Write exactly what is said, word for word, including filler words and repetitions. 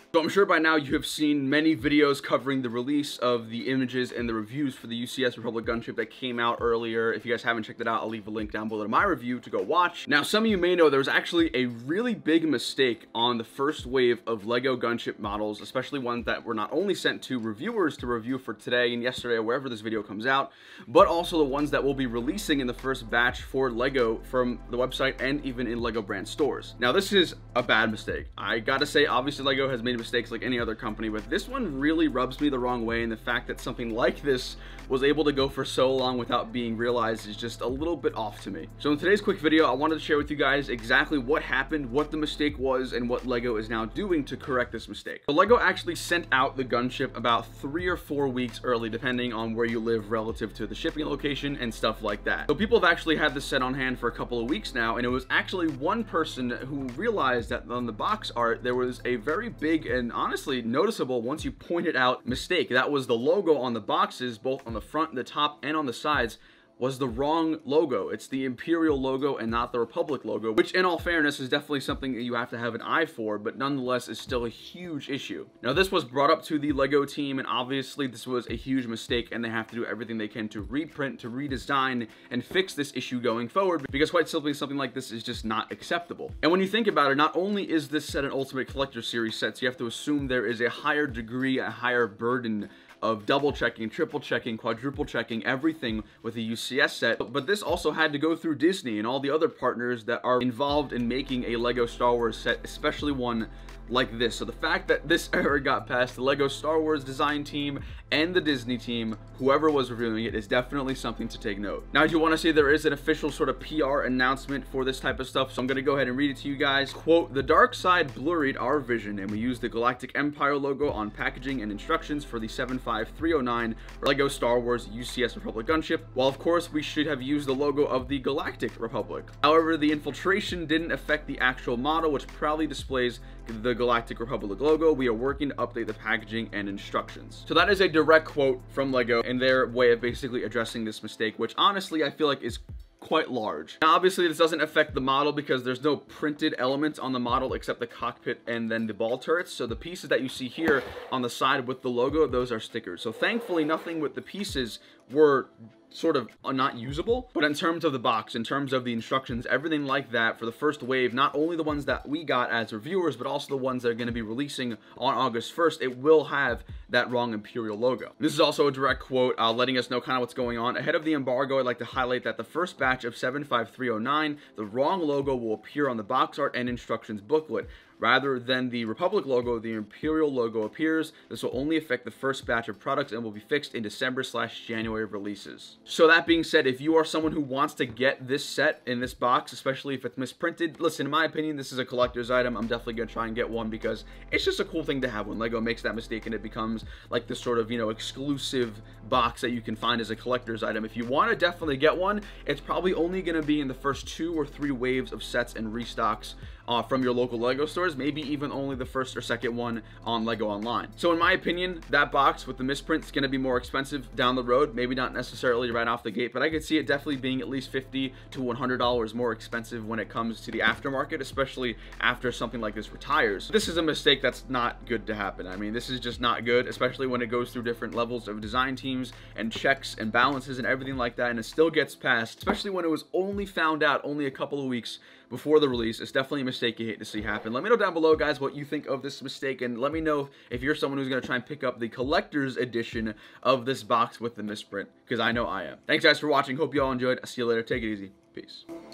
So I'm sure by now you have seen many videos covering the release of the images and the reviews for the U C S Republic gunship that came out earlier. If you guys haven't checked it out, I'll leave a link down below to my review to go watch. Now, some of you may know there was actually a really big mistake on the first wave of LEGO gunship models, especially ones that were not only sent to reviewers to review for today and yesterday or wherever this video comes out, but also the ones that will be releasing in the first batch for LEGO from the website and even in LEGO brand stores. Now, this is a bad mistake. I gotta say, obviously LEGO has made mistakes like any other company, but this one really rubs me the wrong way, and the fact that something like this was able to go for so long without being realized is just a little bit off to me. So in today's quick video, I wanted to share with you guys exactly what happened, what the mistake was, and what LEGO is now doing to correct this mistake. So LEGO actually sent out the gunship about three or four weeks early, depending on where you live relative to the shipping location and stuff like that. So people have actually had this set on hand for a couple of weeks now, and it was actually one person who realized that on the box art there was a very big and honestly noticeable, once you pointed out, mistake. That was the logo on the boxes, both on the front, the top, and on the sides, was the wrong logo. It's the Imperial logo and not the Republic logo, which in all fairness is definitely something that you have to have an eye for, but nonetheless is still a huge issue. Now, this was brought up to the LEGO team, and obviously this was a huge mistake, and they have to do everything they can to reprint, to redesign, and fix this issue going forward, because quite simply something like this is just not acceptable. And when you think about it, not only is this set an Ultimate Collector Series set, so you have to assume there is a higher degree, a higher burden of double checking, triple checking, quadruple checking, everything with a U C S set. But this also had to go through Disney and all the other partners that are involved in making a LEGO Star Wars set, especially one like this. So the fact that this error got past the LEGO Star Wars design team and the Disney team, whoever was reviewing it, is definitely something to take note. Now, I do want to say there is an official sort of P R announcement for this type of stuff, so I'm going to go ahead and read it to you guys. Quote, "The dark side blurred our vision, and we used the Galactic Empire logo on packaging and instructions for the seven five three oh nine LEGO Star Wars U C S Republic gunship, while of course we should have used the logo of the Galactic Republic. However, the infiltration didn't affect the actual model, which proudly displays the Galactic Republic logo. We are working to update the packaging and instructions." So that is a direct quote from LEGO and their way of basically addressing this mistake, which honestly I feel like is quite large. Now, obviously this doesn't affect the model because there's no printed elements on the model except the cockpit and then the ball turrets. So the pieces that you see here on the side with the logo, those are stickers. So thankfully nothing with the pieces were sort of not usable, but in terms of the box, in terms of the instructions, everything like that for the first wave, not only the ones that we got as reviewers, but also the ones that are going to be releasing on August first, it will have that wrong Imperial logo. This is also a direct quote, uh, letting us know kind of what's going on. "Ahead of the embargo, I'd like to highlight that the first batch of seven five three oh nine, the wrong logo will appear on the box art and instructions booklet. Rather than the Republic logo, the Imperial logo appears. This will only affect the first batch of products and will be fixed in December slash January releases." So that being said, if you are someone who wants to get this set in this box, especially if it's misprinted, listen, in my opinion, this is a collector's item. I'm definitely going to try and get one because it's just a cool thing to have when LEGO makes that mistake and it becomes like this sort of, you know, exclusive box that you can find as a collector's item. If you want to definitely get one, it's probably only going to be in the first two or three waves of sets and restocks Uh, from your local LEGO stores, maybe even only the first or second one on LEGO Online. So in my opinion, that box with the misprint is going to be more expensive down the road, maybe not necessarily right off the gate, but I could see it definitely being at least fifty to one hundred dollars more expensive when it comes to the aftermarket, especially after something like this retires. This is a mistake that's not good to happen. I mean, this is just not good, especially when it goes through different levels of design teams and checks and balances and everything like that, and it still gets passed, especially when it was only found out only a couple of weeks before the release. It's definitely a mistake you hate to see happen. Let me know down below, guys, what you think of this mistake, and let me know if you're someone who's going to try and pick up the collector's edition of this box with the misprint, because I know I am. Thanks, guys, for watching. Hope you all enjoyed. I'll see you later. Take it easy. Peace.